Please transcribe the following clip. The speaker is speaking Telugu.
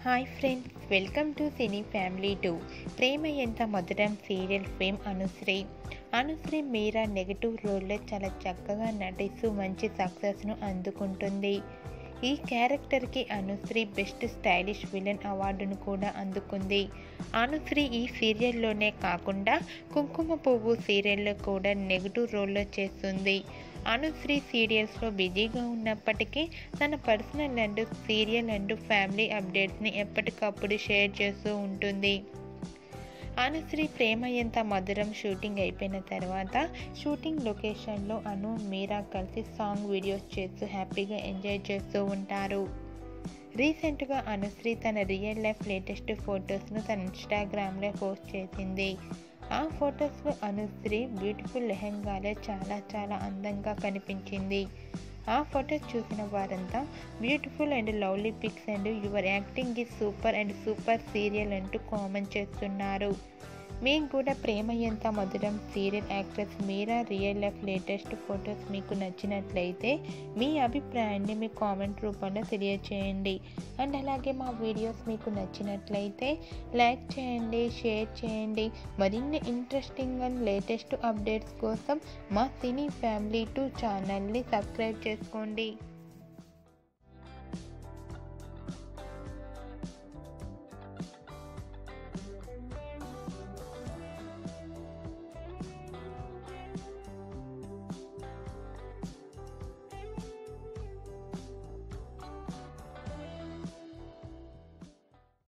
Hi friends, welcome to cine family 2. Prema Entha Madhuram serial fame Anushri Meera negative రోల్లో చాలా చక్కగా నటిస్తూ మంచి సక్సెస్ను అందుకుంటుంది. ఈ క్యారెక్టర్కి అనుశ్రీ బెస్ట్ స్టైలిష్ విలన్ అవార్డును కూడా అందుకుంది. అనుశ్రీ ఈ సీరియల్లోనే కాకుండా కుంకుమ పువ్వు సీరియల్లో కూడా నెగటివ్ రోల్లో చేస్తుంది. అనుశ్రీ సీరియల్స్లో బిజీగా ఉన్నప్పటికీ తన personal and serial and family అప్డేట్స్ని ఎప్పటికప్పుడు షేర్ చేస్తూ ఉంటుంది. అనుశ్రీ ప్రేమ ఎంత మధురం షూటింగ్ అయిపోయిన తర్వాత షూటింగ్ లొకేషన్లో మీరా కలిసి సాంగ్ వీడియోస్ చేస్తూ హ్యాపీగా ఎంజాయ్ చేస్తూ ఉంటారు. రీసెంట్గా అనుశ్రీ తన రియల్ లైఫ్ లేటెస్ట్ ఫొటోస్ను తన ఇన్స్టాగ్రామ్లో పోస్ట్ చేసింది. ఆ ఫొటోస్లో అనుశ్రీ బ్యూటిఫుల్ లెహంగాలో చాలా అందంగా కనిపించింది. ఆ ఫొటోస్ చూసిన వారంతా beautiful and lovely pics and your acting is super and super serial అంటూ కామెంట్ చేస్తున్నారు. మీకు కూడా Prema Entha Madhuram serial actress Meera real life latest photos మీకు నచ్చినట్లయితే మీ అభిప్రాయాన్ని మీ కామెంట్ రూపంలో తెలియచేయండి. అండ్ అలాగే మా వీడియోస్ మీకు నచ్చినట్లయితే లైక్ చేయండి, షేర్ చేయండి. మరిన్ని ఇంట్రెస్టింగ్ అండ్ లేటెస్ట్ అప్డేట్స్ కోసం మా సినీ ఫ్యామిలీ 2 ఛానల్ని సబ్స్క్రైబ్ చేసుకోండి.